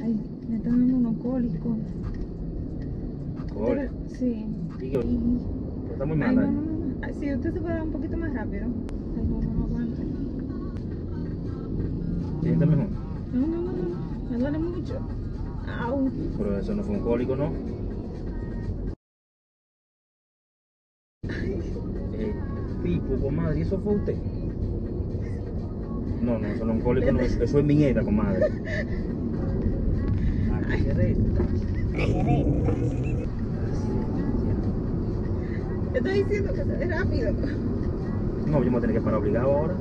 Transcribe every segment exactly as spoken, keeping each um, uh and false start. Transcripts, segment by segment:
Ay, me están dando unos cólicos. Cólico. Sí. Y yo, Y- está muy Ay, mala. no, no, no. Ay, sí, usted se puede dar un poquito más rápido. Ay, no, no, no aguanta. ¿Te sientes mejor? No, no, no, no, no. Me duele mucho. Au. Pero eso no fue un cólico, ¿no? Eh, tipo, comadre, ¿y eso fue usted? No, no, eso no es un cólico, no, eso eso es miñeta, comadre. Ay, qué recta. Te estoy diciendo que se dé rápido. No, yo me voy a tener que parar obligado ahora.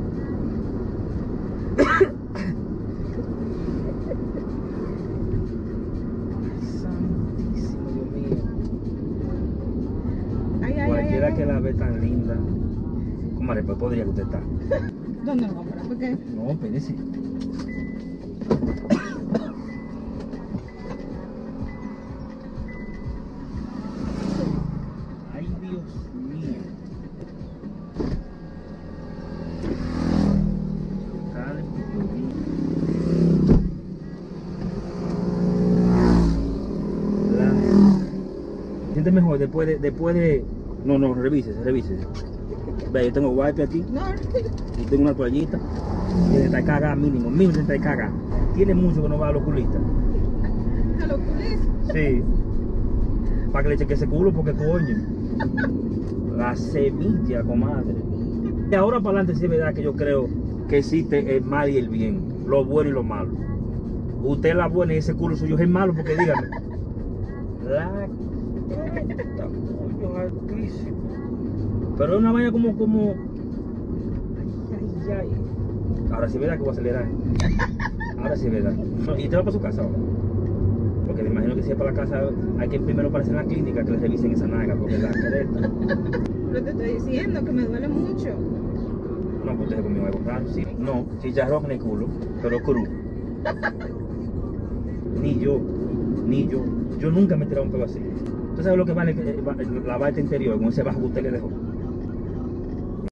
Santísimo, Dios mío. Ay, ay, ay, Cualquiera ay, que ay. la ve tan linda. Comadre, pues podría que usted está. ¿Dónde lo compras? ¿Por qué? No, espérese. Ay, Dios mío. Dale, Dios mío. La... Siente mejor después de, después de... No, no, revísese, revísese. Ve, yo tengo wipe aquí. No, Y tengo una toallita. Y de caga mínimo, mínimo de caga. Tiene mucho que no va al oculista. a lo culés. Sí. Para que le cheque ese culo, porque coño. La semilla, comadre. De ahora para adelante sí es verdad que yo creo que existe el mal y el bien, lo bueno y lo malo. Usted es la buena y ese culo suyo es el malo, porque dígame. La cresta, coño, altísimo. Pero es una vaina como, como. Ay, ay, ay. Ahora sí es verdad que voy a acelerar. Ahora sí es verdad. No, ¿y te va para su casa ahora? Porque me imagino que si es para la casa hay que primero aparecer en la clínica que le revisen esa naga, porque la cresta. Pero te estoy diciendo que me duele mucho. No, pues usted conmigo algo raro, sí. No, chicharrón ni culo, pero cruz. Ni yo, ni yo. Yo nunca me he tirado un pelo así. ¿Usted sabe lo que vale la parte interior con ese bajo que usted le dejó?